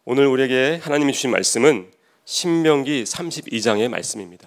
오늘 우리에게 하나님이 주신 말씀은 신명기 32장의 말씀입니다.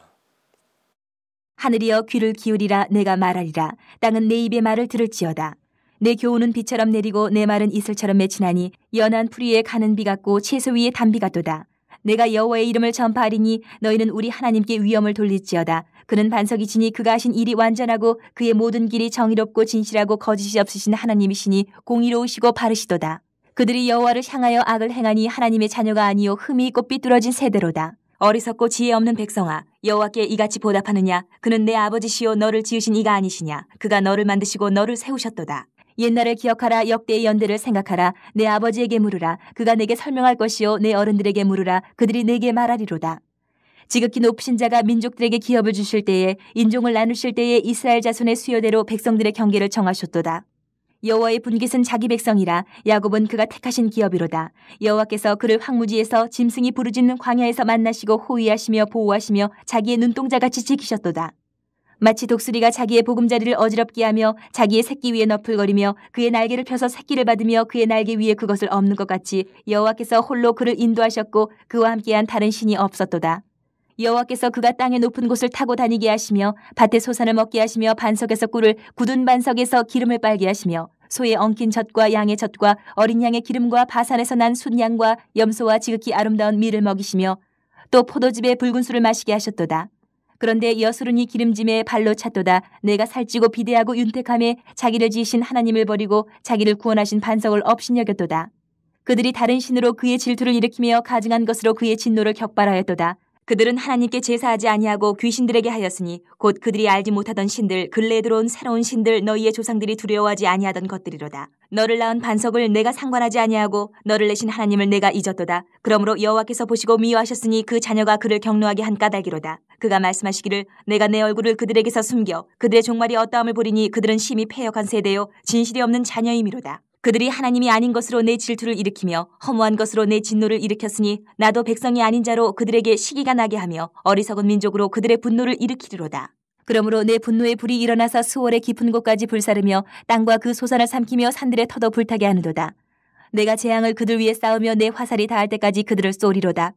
하늘이여 귀를 기울이라. 내가 말하리라. 땅은 내 입의 말을 들을지어다. 내 교훈은 비처럼 내리고 내 말은 이슬처럼 맺히나니 연한 풀 위에 가는 비 같고 채소 위에 단비 같도다. 내가 여호와의 이름을 전파하리니 너희는 우리 하나님께 위엄을 돌릴지어다. 그는 반석이 지니 그가 하신 일이 완전하고 그의 모든 길이 정의롭고 진실하고 거짓이 없으신 하나님이시니 공의로우시고 바르시도다. 그들이 여호와를 향하여 악을 행하니 하나님의 자녀가 아니요 흠이 있고 삐뚤어진 세대로다. 어리석고 지혜 없는 백성아, 여호와께 이같이 보답하느냐? 그는 내 아버지시요 너를 지으신 이가 아니시냐? 그가 너를 만드시고 너를 세우셨도다. 옛날을 기억하라. 역대의 연대를 생각하라. 내 아버지에게 물으라. 그가 내게 설명할 것이요 내 어른들에게 물으라. 그들이 내게 말하리로다. 지극히 높으신 자가 민족들에게 기업을 주실 때에, 인종을 나누실 때에 이스라엘 자손의 수요대로 백성들의 경계를 정하셨도다. 여호와의 분깃은 자기 백성이라. 야곱은 그가 택하신 기업이로다. 여호와께서 그를 황무지에서 짐승이 부르짖는 광야에서 만나시고 호위하시며 보호하시며 자기의 눈동자같이 지키셨도다. 마치 독수리가 자기의 보금자리를 어지럽게 하며 자기의 새끼 위에 너풀거리며 그의 날개를 펴서 새끼를 받으며 그의 날개 위에 그것을 엎는 것 같이 여호와께서 홀로 그를 인도하셨고 그와 함께한 다른 신이 없었도다. 여호와께서 그가 땅의 높은 곳을 타고 다니게 하시며 밭에 소산을 먹게 하시며 반석에서 꿀을, 굳은 반석에서 기름을 빨게 하시며 소의 엉킨 젖과 양의 젖과 어린 양의 기름과 바산에서 난 순양과 염소와 지극히 아름다운 밀을 먹이시며 또 포도즙에 붉은 술을 마시게 하셨도다. 그런데 여수르니 기름짐에 발로 찼도다. 내가 살찌고 비대하고 윤택함에 자기를 지으신 하나님을 버리고 자기를 구원하신 반석을 업신여겼도다. 그들이 다른 신으로 그의 질투를 일으키며 가증한 것으로 그의 진노를 격발하였도다. 그들은 하나님께 제사하지 아니하고 귀신들에게 하였으니 곧 그들이 알지 못하던 신들, 근래에 들어온 새로운 신들, 너희의 조상들이 두려워하지 아니하던 것들이로다. 너를 낳은 반석을 내가 상관하지 아니하고 너를 내신 하나님을 내가 잊었도다. 그러므로 여호와께서 보시고 미워하셨으니 그 자녀가 그를 경노하게 한 까닭이로다. 그가 말씀하시기를 내가 내 얼굴을 그들에게서 숨겨 그들의 종말이 어떠함을 보리니 그들은 심히 패역한 세대요 진실이 없는 자녀임이로다. 그들이 하나님이 아닌 것으로 내 질투를 일으키며 허무한 것으로 내 진노를 일으켰으니 나도 백성이 아닌 자로 그들에게 시기가 나게 하며 어리석은 민족으로 그들의 분노를 일으키리로다. 그러므로 내 분노의 불이 일어나서 수월의 깊은 곳까지 불사르며 땅과 그 소산을 삼키며 산들의 터도 불타게 하는도다. 내가 재앙을 그들 위에 쌓으며 내 화살이 닿을 때까지 그들을 쏘리로다.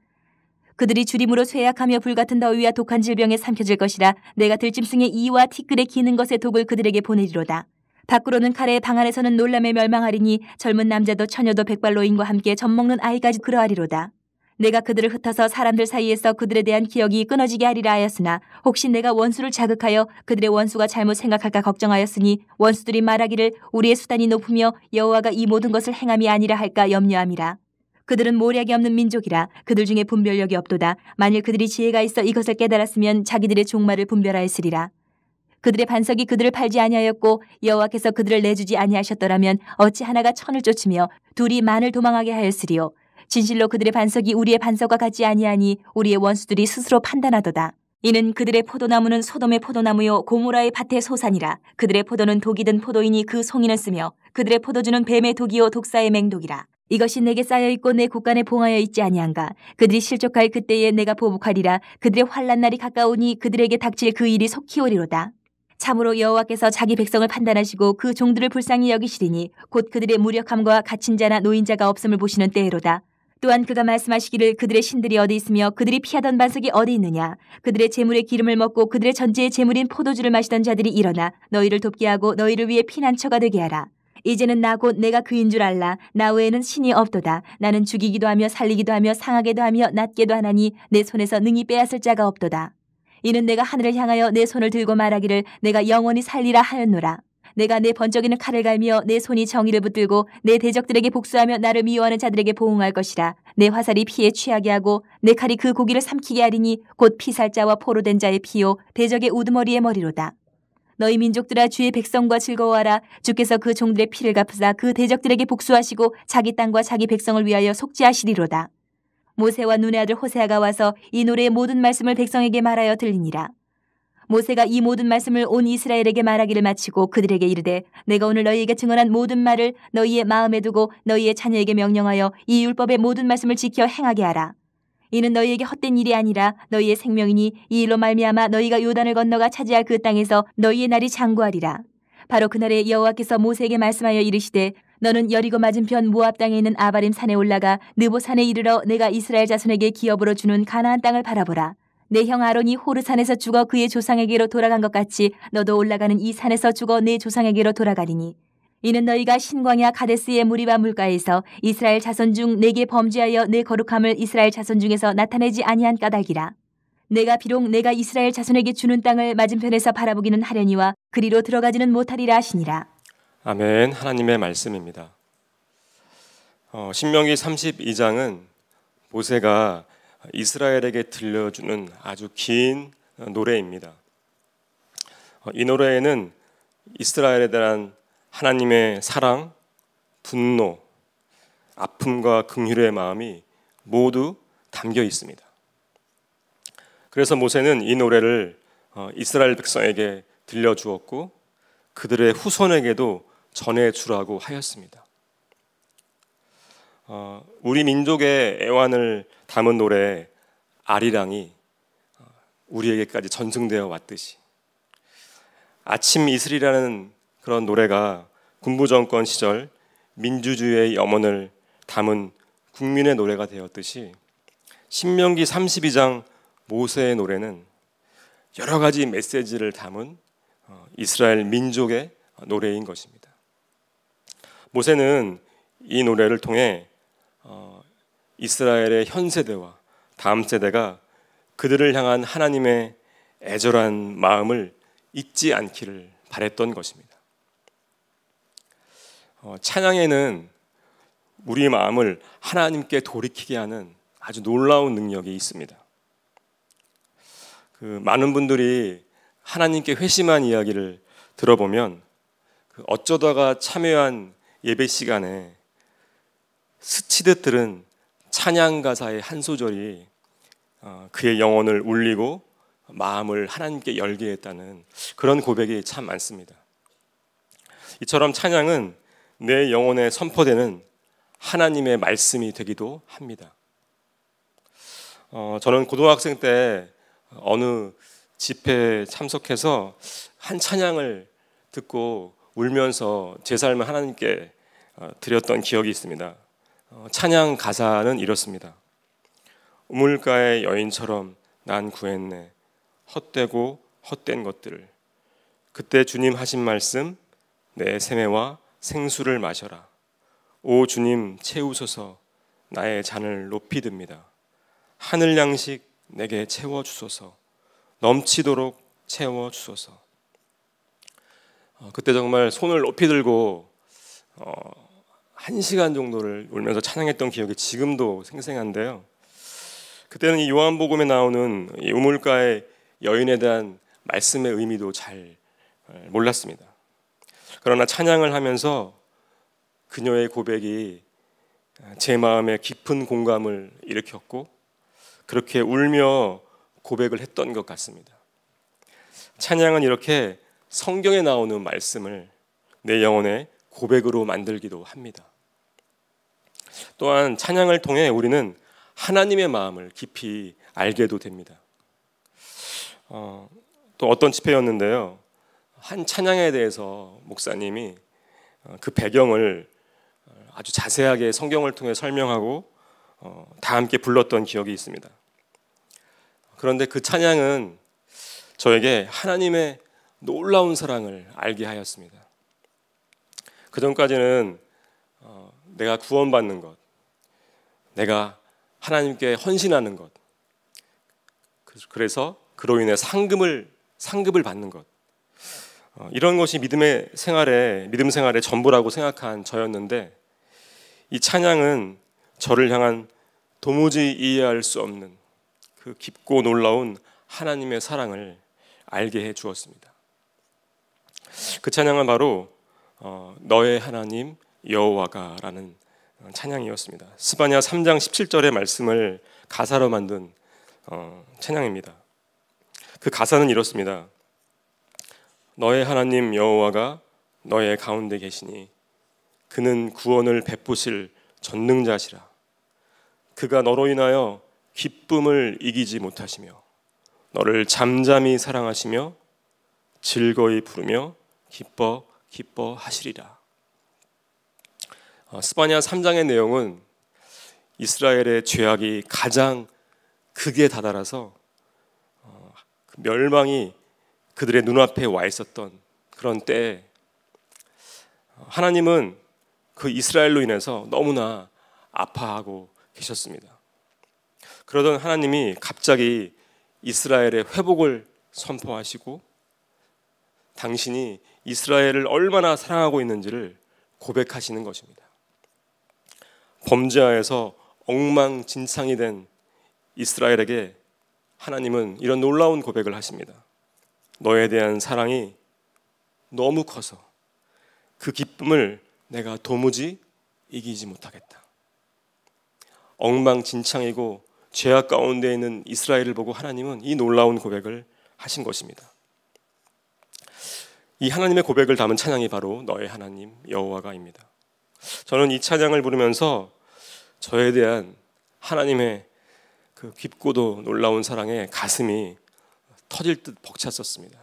그들이 주림으로 쇠약하며 불같은 더위와 독한 질병에 삼켜질 것이라. 내가 들짐승의 이와 티끌에 기는 것의 독을 그들에게 보내리로다. 밖으로는 칼에 방 안에서는 놀람에 멸망하리니 젊은 남자도 처녀도 백발노인과 함께 젖먹는 아이까지 그러하리로다. 내가 그들을 흩어서 사람들 사이에서 그들에 대한 기억이 끊어지게 하리라 하였으나 혹시 내가 원수를 자극하여 그들의 원수가 잘못 생각할까 걱정하였으니 원수들이 말하기를 우리의 수단이 높으며 여호와가 이 모든 것을 행함이 아니라 할까 염려함이라. 그들은 모략이 없는 민족이라. 그들 중에 분별력이 없도다. 만일 그들이 지혜가 있어 이것을 깨달았으면 자기들의 종말을 분별하였으리라. 그들의 반석이 그들을 팔지 아니하였고 여호와께서 그들을 내주지 아니하셨더라면 어찌 하나가 천을 쫓으며 둘이 만을 도망하게 하였으리요. 진실로 그들의 반석이 우리의 반석과 같지 아니하니 우리의 원수들이 스스로 판단하도다. 이는 그들의 포도나무는 소돔의 포도나무요 고모라의 밭의 소산이라. 그들의 포도는 독이 든 포도이니 그 송이는 쓰며 그들의 포도주는 뱀의 독이요 독사의 맹독이라. 이것이 내게 쌓여있고 내 곳간에 봉하여 있지 아니한가. 그들이 실족할 그때에 내가 보복하리라. 그들의 환난 날이 가까우니 그들에게 닥칠 그 일이 속히 오리로다. 참으로 여호와께서 자기 백성을 판단하시고 그 종들을 불쌍히 여기시리니 곧 그들의 무력함과 갇힌 자나 노인자가 없음을 보시는 때에로다. 또한 그가 말씀하시기를 그들의 신들이 어디 있으며 그들이 피하던 반석이 어디 있느냐. 그들의 재물의 기름을 먹고 그들의 전제의 재물인 포도주를 마시던 자들이 일어나 너희를 돕게 하고 너희를 위해 피난처가 되게 하라. 이제는 나 곧 내가 그인 줄 알라. 나 외에는 신이 없도다. 나는 죽이기도 하며 살리기도 하며 상하게도 하며 낫게도 하나니 내 손에서 능히 빼앗을 자가 없도다. 이는 내가 하늘을 향하여 내 손을 들고 말하기를 내가 영원히 살리라 하였노라. 내가 내 번쩍이는 칼을 갈며 내 손이 정의를 붙들고 내 대적들에게 복수하며 나를 미워하는 자들에게 보응할 것이라. 내 화살이 피에 취하게 하고 내 칼이 그 고기를 삼키게 하리니 곧 피살자와 포로된 자의 피요 대적의 우두머리의 머리로다. 너희 민족들아 주의 백성과 즐거워하라. 주께서 그 종들의 피를 갚으사 그 대적들에게 복수하시고 자기 땅과 자기 백성을 위하여 속죄하시리로다. 모세와 눈의 아들 호세아가 와서 이 노래의 모든 말씀을 백성에게 말하여 들리니라. 모세가 이 모든 말씀을 온 이스라엘에게 말하기를 마치고 그들에게 이르되 내가 오늘 너희에게 증언한 모든 말을 너희의 마음에 두고 너희의 자녀에게 명령하여 이 율법의 모든 말씀을 지켜 행하게 하라. 이는 너희에게 헛된 일이 아니라 너희의 생명이니 이 일로 말미암아 너희가 요단을 건너가 차지할 그 땅에서 너희의 날이 장구하리라. 바로 그날에 여호와께서 모세에게 말씀하여 이르시되 너는 여리고 맞은편 모압 땅에 있는 아바림 산에 올라가 느보 산에 이르러 내가 이스라엘 자손에게 기업으로 주는 가나안 땅을 바라보라. 내 형 아론이 호르 산에서 죽어 그의 조상에게로 돌아간 것 같이 너도 올라가는 이 산에서 죽어 내 조상에게로 돌아가리니 이는 너희가 신광야 가데스의 무리바 물가에서 이스라엘 자손 중 내게 범죄하여 내 거룩함을 이스라엘 자손 중에서 나타내지 아니한 까닭이라. 내가 비록 내가 이스라엘 자손에게 주는 땅을 맞은편에서 바라보기는 하려니와 그리로 들어가지는 못하리라 하시니라. 아멘. 하나님의 말씀입니다. 신명기 32장은 모세가 이스라엘에게 들려주는 아주 긴 노래입니다. 이 노래에는 이스라엘에 대한 하나님의 사랑, 분노, 아픔과 긍휼의 마음이 모두 담겨 있습니다. 그래서 모세는 이 노래를 이스라엘 백성에게 들려주었고 그들의 후손에게도 전해주라고 하였습니다. 우리 민족의 애환을 담은 노래 아리랑이 우리에게까지 전승되어 왔듯이 아침 이슬이라는 그런 노래가 군부정권 시절 민주주의의 염원을 담은 국민의 노래가 되었듯이 신명기 32장 모세의 노래는 여러 가지 메시지를 담은 이스라엘 민족의 노래인 것입니다. 모세는 이 노래를 통해 이스라엘의 현 세대와 다음 세대가 그들을 향한 하나님의 애절한 마음을 잊지 않기를 바랬던 것입니다. 찬양에는 우리의 마음을 하나님께 돌이키게 하는 아주 놀라운 능력이 있습니다. 많은 분들이 하나님께 회심한 이야기를 들어보면 어쩌다가 참여한 예배 시간에 스치듯 들은 찬양 가사의 한 소절이 그의 영혼을 울리고 마음을 하나님께 열게 했다는 그런 고백이 참 많습니다. 이처럼 찬양은 내 영혼에 선포되는 하나님의 말씀이 되기도 합니다. 저는 고등학생 때 어느 집회에 참석해서 한 찬양을 듣고 울면서 제 삶을 하나님께 드렸던 기억이 있습니다. 찬양 가사는 이렇습니다. 우물가의 여인처럼 난 구했네 헛되고 헛된 것들을 그때 주님 하신 말씀 내 세매와 생수를 마셔라 오 주님 채우소서 나의 잔을 높이 듭니다 하늘 양식 내게 채워주소서 넘치도록 채워주소서. 그때 정말 손을 높이 들고 1시간 정도를 울면서 찬양했던 기억이 지금도 생생한데요. 그때는 이 요한복음에 나오는 이 우물가의 여인에 대한 말씀의 의미도 잘 몰랐습니다. 그러나 찬양을 하면서 그녀의 고백이 제 마음에 깊은 공감을 일으켰고 그렇게 울며 고백을 했던 것 같습니다. 찬양은 이렇게 성경에 나오는 말씀을 내 영혼의 고백으로 만들기도 합니다. 또한 찬양을 통해 우리는 하나님의 마음을 깊이 알게도 됩니다. 또 어떤 집회였는데요. 한 찬양에 대해서 목사님이 그 배경을 아주 자세하게 성경을 통해 설명하고 다 함께 불렀던 기억이 있습니다. 그런데 그 찬양은 저에게 하나님의 놀라운 사랑을 알게 하였습니다. 그 전까지는 내가 구원받는 것, 내가 하나님께 헌신하는 것, 그래서 그로 인해 상급을 받는 것, 이런 것이 믿음 생활의 전부라고 생각한 저였는데 이 찬양은 저를 향한 도무지 이해할 수 없는 그 깊고 놀라운 하나님의 사랑을 알게 해 주었습니다. 그 찬양은 바로 너의 하나님 여호와가라는 찬양이었습니다. 스바냐 3장 17절의 말씀을 가사로 만든 찬양입니다. 그 가사는 이렇습니다. 너의 하나님 여호와가 너의 가운데 계시니 그는 구원을 베푸실 전능자시라. 그가 너로 인하여 기쁨을 이기지 못하시며 너를 잠잠히 사랑하시며 즐거이 부르며 기뻐하시리라. 스바냐 3장의 내용은 이스라엘의 죄악이 가장 극에 다다라서 멸망이 그들의 눈앞에 와 있었던 그런 때에 하나님은 그 이스라엘로 인해서 너무나 아파하고 계셨습니다. 그러던 하나님이 갑자기 이스라엘의 회복을 선포하시고 당신이 이스라엘을 얼마나 사랑하고 있는지를 고백하시는 것입니다. 범죄하에서 엉망진창이 된 이스라엘에게 하나님은 이런 놀라운 고백을 하십니다. 너에 대한 사랑이 너무 커서 그 기쁨을 내가 도무지 이기지 못하겠다. 엉망진창이고 죄악 가운데 있는 이스라엘을 보고 하나님은 이 놀라운 고백을 하신 것입니다. 이 하나님의 고백을 담은 찬양이 바로 너의 하나님 여호와가입니다. 저는 이 찬양을 부르면서 저에 대한 하나님의 그 깊고도 놀라운 사랑에 가슴이 터질 듯 벅찼었습니다.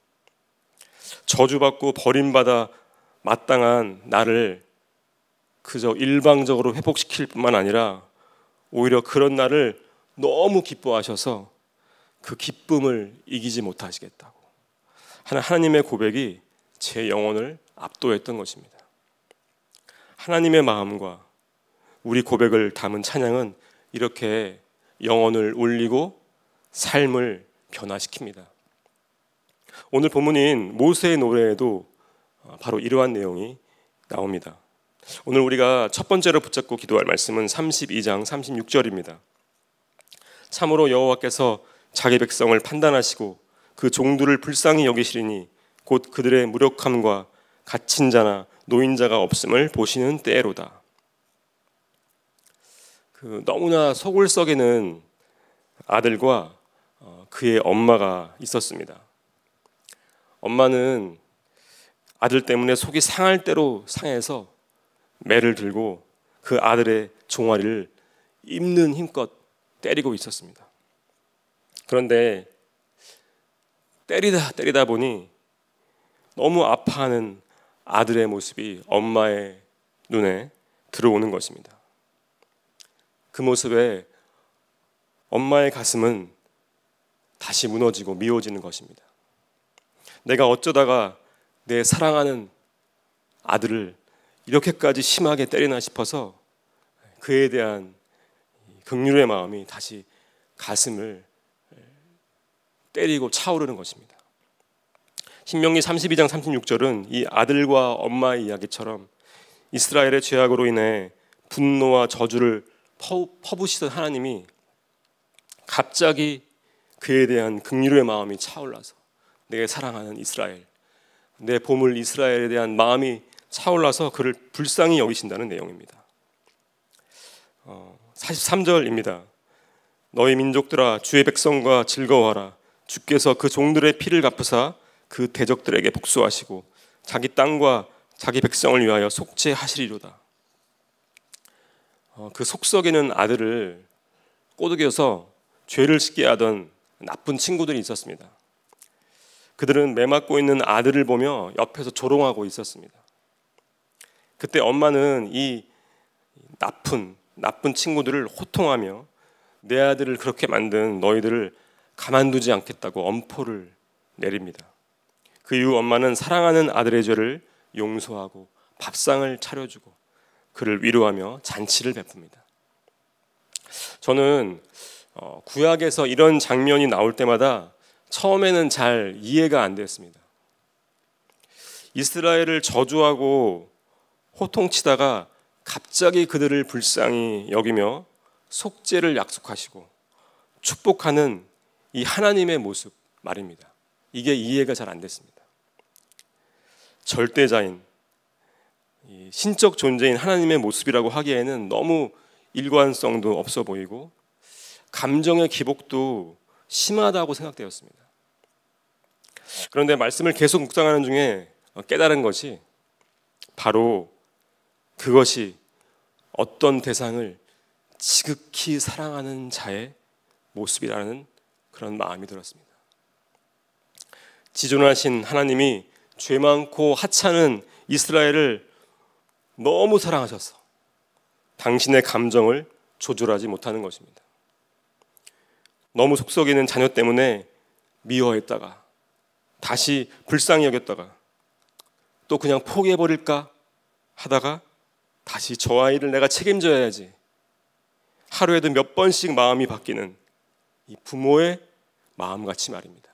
저주받고 버림받아 마땅한 나를 그저 일방적으로 회복시킬 뿐만 아니라 오히려 그런 나를 너무 기뻐하셔서 그 기쁨을 이기지 못하시겠다고 하나님의 고백이 제 영혼을 압도했던 것입니다. 하나님의 마음과 우리 고백을 담은 찬양은 이렇게 영혼을 울리고 삶을 변화시킵니다. 오늘 본문인 모세의 노래에도 바로 이러한 내용이 나옵니다. 오늘 우리가 첫 번째로 붙잡고 기도할 말씀은 32장 36절입니다. 참으로 여호와께서 자기 백성을 판단하시고 그 종들을 불쌍히 여기시리니 곧 그들의 무력함과 갇힌 자나 노인자가 없음을 보시는 때로다. 그 너무나 속을 썩이는 아들과 그의 엄마가 있었습니다. 엄마는 아들 때문에 속이 상할 대로 상해서 매를 들고 그 아들의 종아리를 입는 힘껏 때리고 있었습니다. 그런데 때리다 보니 너무 아파하는 아들의 모습이 엄마의 눈에 들어오는 것입니다. 그 모습에 엄마의 가슴은 다시 무너지고 미워지는 것입니다. 내가 어쩌다가 내 사랑하는 아들을 이렇게까지 심하게 때리나 싶어서 그에 대한 긍휼의 마음이 다시 가슴을 때리고 차오르는 것입니다. 신명기 32장 36절은 이 아들과 엄마의 이야기처럼 이스라엘의 죄악으로 인해 분노와 저주를 퍼부시던 하나님이 갑자기 그에 대한 긍휼의 마음이 차올라서 내 사랑하는 이스라엘, 내 보물 이스라엘에 대한 마음이 차올라서 그를 불쌍히 여기신다는 내용입니다. 43절입니다. 너희 민족들아 주의 백성과 즐거워하라. 주께서 그 종들의 피를 갚으사 그 대적들에게 복수하시고 자기 땅과 자기 백성을 위하여 속죄하시리로다. 그 속썩이는 아들을 꼬드겨서 죄를 짓게 하던 나쁜 친구들이 있었습니다. 그들은 매맞고 있는 아들을 보며 옆에서 조롱하고 있었습니다. 그때 엄마는 이 나쁜 친구들을 호통하며 내 아들을 그렇게 만든 너희들을 가만두지 않겠다고 엄포를 내립니다. 그 이후 엄마는 사랑하는 아들의 죄를 용서하고 밥상을 차려주고 그를 위로하며 잔치를 베풉니다. 저는 구약에서 이런 장면이 나올 때마다 처음에는 잘 이해가 안 됐습니다. 이스라엘을 저주하고 호통치다가 갑자기 그들을 불쌍히 여기며 속죄를 약속하시고 축복하는 이 하나님의 모습 말입니다. 이게 이해가 잘 안 됐습니다. 절대자인 신적 존재인 하나님의 모습이라고 하기에는 너무 일관성도 없어 보이고 감정의 기복도 심하다고 생각되었습니다. 그런데 말씀을 계속 묵상하는 중에 깨달은 것이 바로 그것이 어떤 대상을 지극히 사랑하는 자의 모습이라는 그런 마음이 들었습니다. 지존하신 하나님이 죄 많고 하찮은 이스라엘을 너무 사랑하셔서 당신의 감정을 조절하지 못하는 것입니다. 너무 속썩이는 자녀 때문에 미워했다가 다시 불쌍히 여겼다가 또 그냥 포기해버릴까 하다가 다시 저 아이를 내가 책임져야지, 하루에도 몇 번씩 마음이 바뀌는 이 부모의 마음같이 말입니다.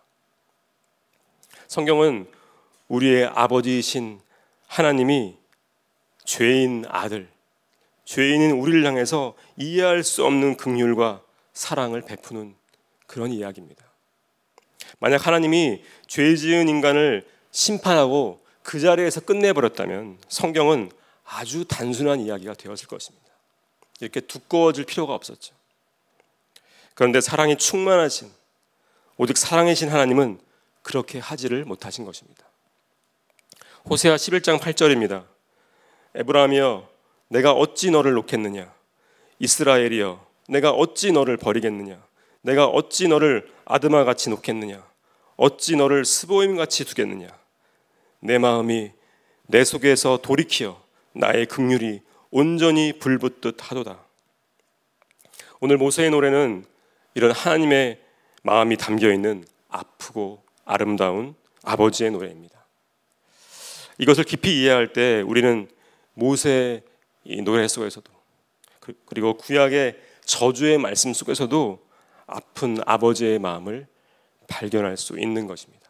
성경은 우리의 아버지이신 하나님이 죄인 아들, 죄인인 우리를 향해서 이해할 수 없는 긍휼과 사랑을 베푸는 그런 이야기입니다. 만약 하나님이 죄 지은 인간을 심판하고 그 자리에서 끝내버렸다면 성경은 아주 단순한 이야기가 되었을 것입니다. 이렇게 두꺼워질 필요가 없었죠. 그런데 사랑이 충만하신, 오직 사랑이신 하나님은 그렇게 하지를 못하신 것입니다. 호세아 11장 8절입니다. 에브라임이여 내가 어찌 너를 놓겠느냐, 이스라엘이여 내가 어찌 너를 버리겠느냐, 내가 어찌 너를 아드마같이 놓겠느냐, 어찌 너를 스보임같이 두겠느냐. 내 마음이 내 속에서 돌이키어 나의 긍휼이 온전히 불붙듯 하도다. 오늘 모세의 노래는 이런 하나님의 마음이 담겨있는 아프고 아름다운 아버지의 노래입니다. 이것을 깊이 이해할 때 우리는 모세의 이 노래 속에서도, 그리고 구약의 저주의 말씀 속에서도 아픈 아버지의 마음을 발견할 수 있는 것입니다.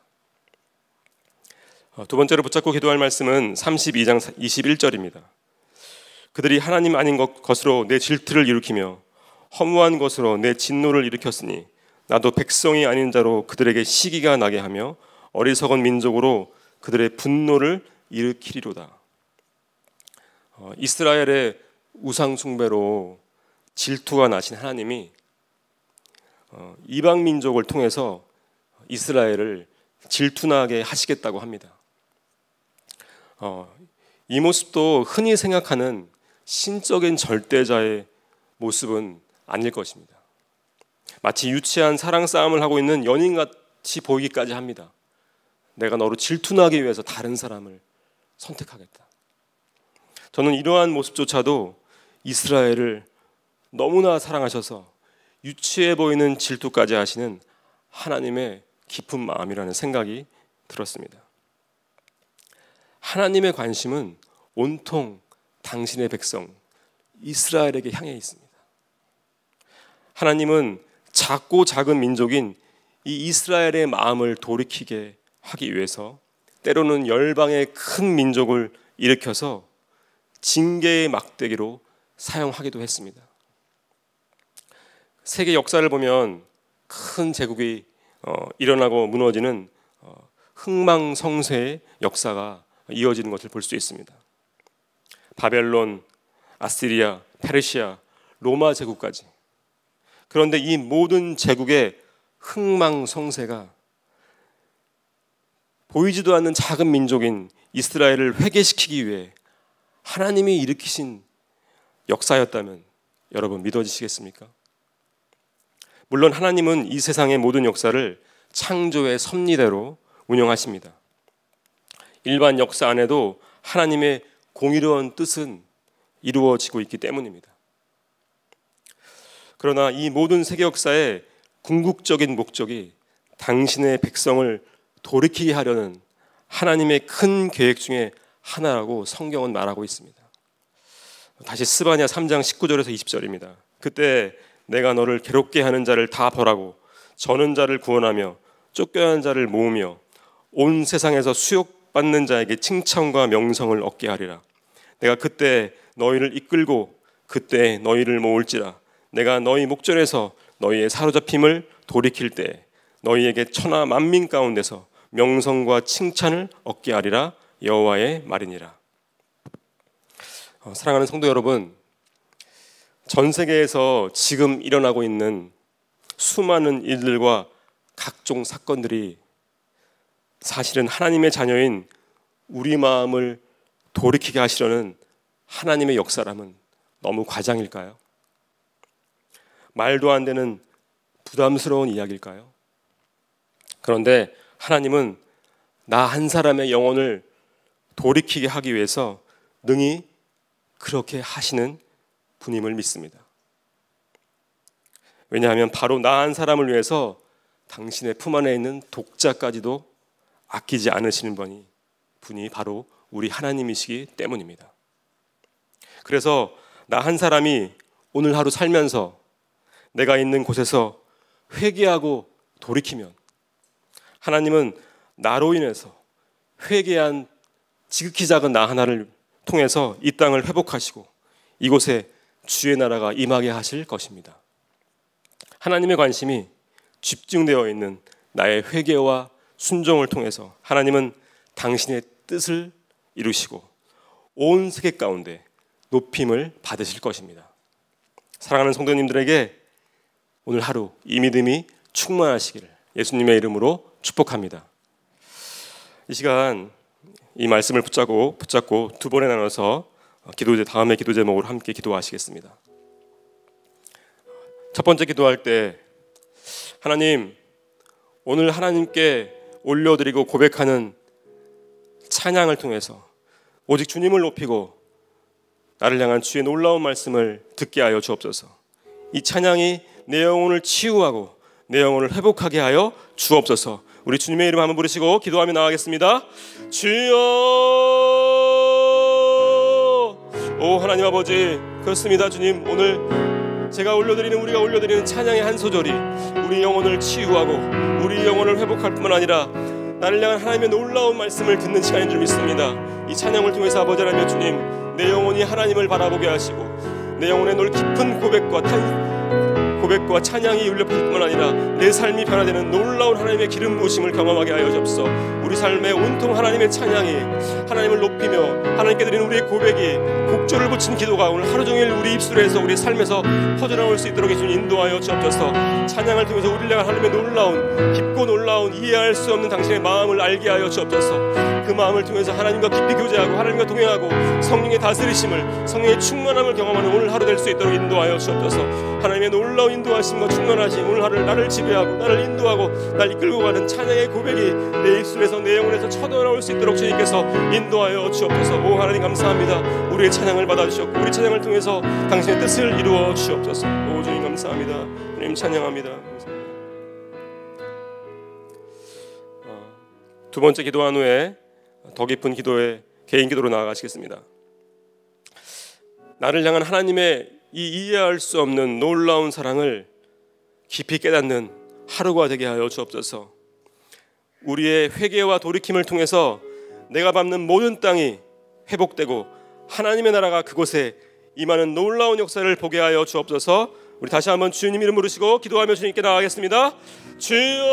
두 번째로 붙잡고 기도할 말씀은 32장 21절입니다. 그들이 하나님 아닌 것으로 내 질투를 일으키며 허무한 것으로 내 진노를 일으켰으니 나도 백성이 아닌 자로 그들에게 시기가 나게 하며 어리석은 민족으로 그들의 분노를 일으키리로다. 이스라엘의 우상 숭배로 질투가 나신 하나님이 이방 민족을 통해서 이스라엘을 질투나게 하시겠다고 합니다. 이 모습도 흔히 생각하는 신적인 절대자의 모습은 아닐 것입니다. 마치 유치한 사랑 싸움을 하고 있는 연인같이 보이기까지 합니다. 내가 너로 질투나기 위해서 다른 사람을 선택하겠다. 저는 이러한 모습조차도 이스라엘을 너무나 사랑하셔서 유치해 보이는 질투까지 하시는 하나님의 깊은 마음이라는 생각이 들었습니다. 하나님의 관심은 온통 당신의 백성 이스라엘에게 향해 있습니다. 하나님은 작고 작은 민족인 이 이스라엘의 마음을 돌이키게 하기 위해서 때로는 열방의 큰 민족을 일으켜서 징계의 막대기로 사용하기도 했습니다. 세계 역사를 보면 큰 제국이 일어나고 무너지는 흥망성쇠의 역사가 이어지는 것을 볼 수 있습니다. 바벨론, 아시리아, 페르시아, 로마 제국까지. 그런데 이 모든 제국의 흥망성쇠가 보이지도 않는 작은 민족인 이스라엘을 회개시키기 위해 하나님이 일으키신 역사였다면 여러분 믿어지시겠습니까? 물론 하나님은 이 세상의 모든 역사를 창조의 섭리대로 운영하십니다. 일반 역사 안에도 하나님의 공의로운 뜻은 이루어지고 있기 때문입니다. 그러나 이 모든 세계 역사의 궁극적인 목적이 당신의 백성을 돌이키게 하려는 하나님의 큰 계획 중에 하나라고 성경은 말하고 있습니다. 다시 스바냐 3장 19절에서 20절입니다. 그때 내가 너를 괴롭게 하는 자를 다 벌하고 저는 자를 구원하며 쫓겨난 자를 모으며 온 세상에서 수욕받는 자에게 칭찬과 명성을 얻게 하리라. 내가 그때 너희를 이끌고 그때 너희를 모을지라. 내가 너희 목전에서 너희의 사로잡힘을 돌이킬 때 너희에게 천하 만민 가운데서 명성과 칭찬을 얻게 하리라. 여호와의 말이니라. 사랑하는 성도 여러분, 전 세계에서 지금 일어나고 있는 수많은 일들과 각종 사건들이 사실은 하나님의 자녀인 우리 마음을 돌이키게 하시려는 하나님의 역사라면 너무 과장일까요? 말도 안 되는 부담스러운 이야기일까요? 그런데 하나님은 나 한 사람의 영혼을 돌이키게 하기 위해서 능히 그렇게 하시는 분임을 믿습니다. 왜냐하면 바로 나 한 사람을 위해서 당신의 품 안에 있는 독자까지도 아끼지 않으시는 분이 바로 우리 하나님이시기 때문입니다. 그래서 나 한 사람이 오늘 하루 살면서 내가 있는 곳에서 회개하고 돌이키면 하나님은 나로 인해서 회개한 지극히 작은 나 하나를 통해서 이 땅을 회복하시고 이곳에 주의 나라가 임하게 하실 것입니다. 하나님의 관심이 집중되어 있는 나의 회개와 순종을 통해서 하나님은 당신의 뜻을 이루시고 온 세계 가운데 높임을 받으실 것입니다. 사랑하는 성도님들에게 오늘 하루 이 믿음이 충만하시기를 예수님의 이름으로 축복합니다. 이 시간 이 말씀을 붙잡고 두 번에 나눠서 다음의 기도 제목으로 함께 기도하시겠습니다. 첫 번째 기도할 때 하나님, 오늘 하나님께 올려드리고 고백하는 찬양을 통해서 오직 주님을 높이고 나를 향한 주의 놀라운 말씀을 듣게 하여 주옵소서. 이 찬양이 내 영혼을 치유하고 내 영혼을 회복하게 하여 주옵소서. 우리 주님의 이름 한번 부르시고 기도하며 나가겠습니다. 주여, 오 하나님 아버지, 그렇습니다. 주님, 오늘 우리가 올려드리는 찬양의 한 소절이 우리 영혼을 치유하고 우리 영혼을 회복할 뿐만 아니라 나를 향한 하나님의 놀라운 말씀을 듣는 시간인 줄 믿습니다. 이 찬양을 통해서 아버지 하나님 주님, 내 영혼이 하나님을 바라보게 하시고 내 영혼의 깊은 고백과 찬양이 울려 퍼질 뿐만 아니라 내 삶이 변화되는 놀라운 하나님의 기름 부으심을 경험하게 하여 주옵소서. 우리 삶에 온통 하나님의 찬양이 하나님을 높이며 하나님께 드리는 우리의 고백이 곡조를 붙인 기도가 오늘 하루 종일 우리 입술에서 우리 삶에서 퍼져나올 수 있도록 주님 인도하여 주옵소서. 찬양을 통해서 우리를 향한 하나님의 놀라운, 깊고 놀라운, 이해할 수 없는 당신의 마음을 알게 하여 주옵소서. 그 마음을 통해서 하나님과 깊이 교제하고 하나님과 동행하고 성령의 다스리심을, 성령의 충만함을 경험하는 오늘 하루 될 수 있도록 인도하여 주옵소서. 하나님의 놀라운 인도하심과 충만하심, 오늘 하루를 나를 지배하고 나를 인도하고 나를 이끌고 가는 찬양의 고백이 내 입술에서 내 영혼에서 쳐나올 수 있도록 주님께서 인도하여 주옵소서. 오 하나님 감사합니다. 우리의 찬양을 받아주셨고 우리 찬양을 통해서 당신의 뜻을 이루어 주옵소서. 오 주님 감사합니다. 주님 찬양합니다. 감사합니다. 두 번째 기도한 후에 더 깊은 기도에 개인 기도로 나아가시겠습니다. 나를 향한 하나님의 이 이해할 수 없는 놀라운 사랑을 깊이 깨닫는 하루가 되게 하여 주옵소서. 우리의 회개와 돌이킴을 통해서 내가 밟는 모든 땅이 회복되고 하나님의 나라가 그곳에 임하는 놀라운 역사를 보게 하여 주옵소서. 우리 다시 한번 주님 이름 부르시고 기도하며 주님께 나아가겠습니다. 주여,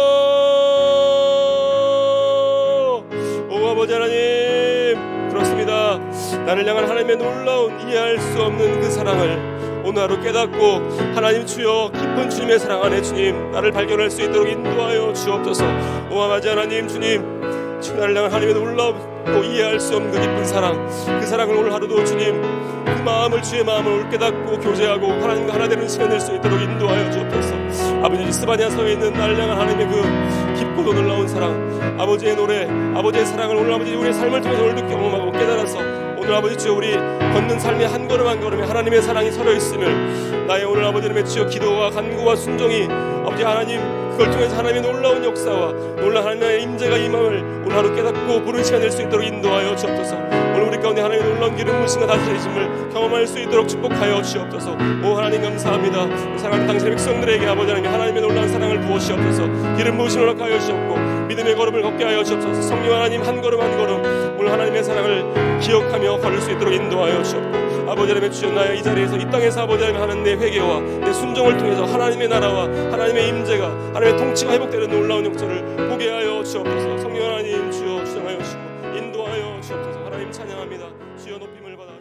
오 아버지 하나님, 그렇습니다. 나를 향한 하나님의 놀라운 이해할 수 없는 그 사랑을 오늘 하루 깨닫고 하나님 주여 깊은 주님의 사랑 안에 주님 나를 발견할 수 있도록 인도하여 주옵소서. 오 아버지 하나님 주님, 나를 향한 하나님의 놀랍고 이해할 수 없는 그 깊은 사랑, 그 사랑을 오늘 하루도 주님 그 마음을, 주의 마음을 오늘 깨닫고 교제하고 하나님과 하나 되는 시간 될 수 있도록 인도하여 주옵소서. 아버지 이스바니아 서에 있는 나를 향한 하나님의 그 깊고도 놀라운 사랑, 아버지의 노래, 아버지의 사랑을 오늘 아버지 우리의 삶을 통해서 오늘도 경험하고 깨달아서 오늘 아버지 주여 우리 걷는 삶의 한 걸음 한 걸음에 하나님의 사랑이 서려 있음을 나의 오늘 아버지 이름의 주여 기도와 간구와 순종이 아버지 하나님 그걸 통해서 하나님의 놀라운 역사와 놀라운 하나님의 임재가 임함을 오늘 하루 깨닫고 보는 시간 될 수 있도록 인도하여 주옵소서. 오늘 우리 가운데 하나님의 놀라운 기름 부으심과 다스리심을 경험할 수 있도록 축복하여 주옵소서. 오 하나님 감사합니다. 사랑하는 당신의 백성들에게 아버지 하나님 하나님의 놀라운 사랑을 부어주시옵소서. 기름 부으심을 허락하여 주옵고 믿음의 걸음을 걷게 하여 주옵소서. 성령 하나님 한 걸음 한 걸음 오늘 하나님의 사랑을 기억하며 걸을 수 있도록 인도하여 주옵고 아버지 하나님의 주여 나의 이 자리에서 이 땅에서 아버지 하나님 하는 내 회개와 내 순종을 통해서 하나님의 나라와 하나님의 임재가 하나님의 통치가 회복되는 놀라운 역사를 보게 하여 주옵소서. 성령 하나님 주여 주장하여 주시고 인도하여 주옵소서. 하나님 찬양합니다. 주여 높임을 받아